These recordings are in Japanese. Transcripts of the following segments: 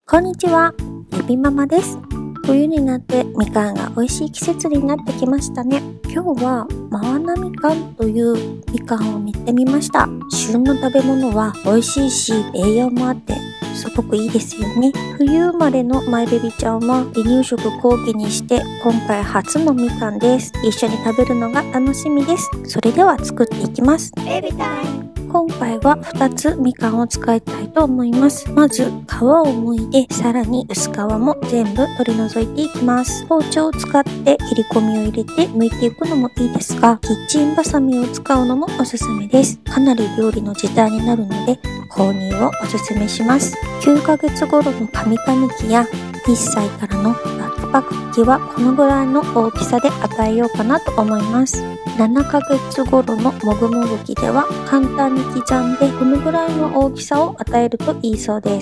こんにちは、エビママです。冬になってみかんが美味しい季節になってきましたね。今日はマワナみかんというみかんを見てみました。旬の食べ物は美味しいし栄養もあってすごくいいですよね。冬生まれのマイベビちゃんは離乳食後期にして今回初のみかんです。一緒に食べるのが楽しみです。それでは作っていきます。ベビータイム。今回は2つみかんを使いたいと思います。まず皮を剥いて、さらに薄皮も全部取り除いていきます。包丁を使って切り込みを入れて剥いていくのもいいですが、キッチンバサミを使うのもおすすめです。かなり料理の時短になるので購入をおすすめします。9ヶ月頃のカミカミ期や1歳からのバックパック期はこのぐらいの大きさで与えようかなと思います。7ヶ月頃のもぐもぐ期では簡単に刻んでこのぐらいの大きさを与えるといいそうです。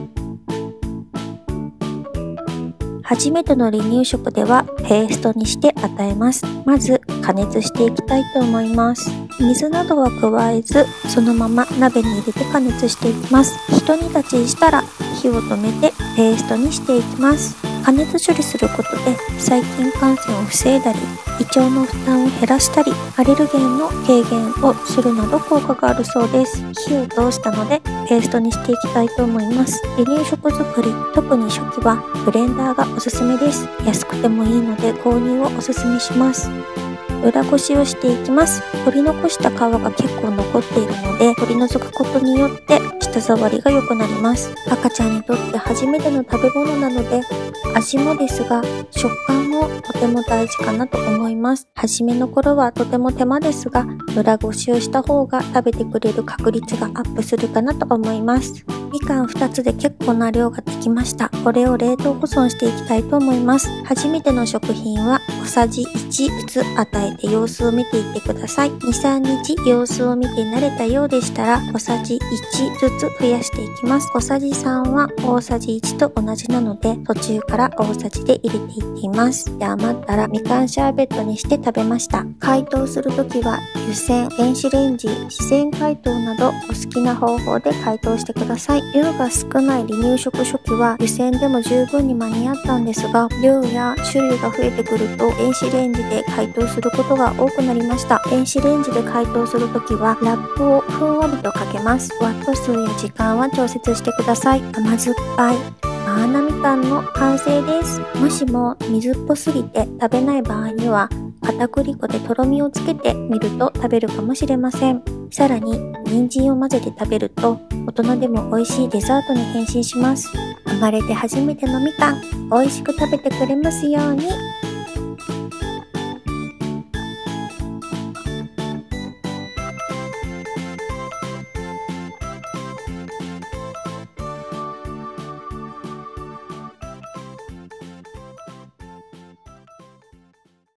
初めての離乳食ではペーストにして与えます。まず加熱していきたいと思います。水などは加えず、そのまま鍋に入れて加熱していきます。ひと煮立ちしたら火を止めてペーストにしていきます。加熱処理することで細菌感染を防いだり、胃腸の負担を減らしたり、アレルゲンの軽減をするなど効果があるそうです。火を通したのでペーストにしていきたいと思います。離乳食作り、特に初期はブレンダーがおすすめです。安くてもいいので購入をおすすめします。裏ごしをしていきます。取り残した皮が結構残っているので、取り除くことによって舌触りが良くなります。赤ちゃんにとって初めての食べ物なので、味もですが食感もとても大事かなと思います。初めの頃はとても手間ですが、裏ごしをした方が食べてくれる確率がアップするかなと思います。みかん2つで結構な量ができました。これを冷凍保存していきたいと思います。初めての食品は小さじ1ずつ与えて様子を見ていってください。2、3日様子を見て慣れたようでしたら小さじ1ずつ増やしていきます。小さじ3は大さじ1と同じなので途中から大さじで入れていっています。で、余ったらみかんシャーベットにして食べました。解凍するときは湯煎、電子レンジ、自然解凍などお好きな方法で解凍してください。量が少ない離乳食初期は湯煎でも十分に間に合ったんですが、量や種類が増えてくると電子レンジで解凍することが多くなりました。電子レンジで解凍するときはラップをふんわりとかけます。ワット数や時間は調節してください。甘酸っぱいマワナみかんの完成です。もしも水っぽすぎて食べない場合には片栗粉でとろみをつけてみると食べるかもしれません。さらに人参を混ぜて食べると大人でも美味しいデザートに変身します。生まれて初めてのみかん、美味しく食べてくれますように。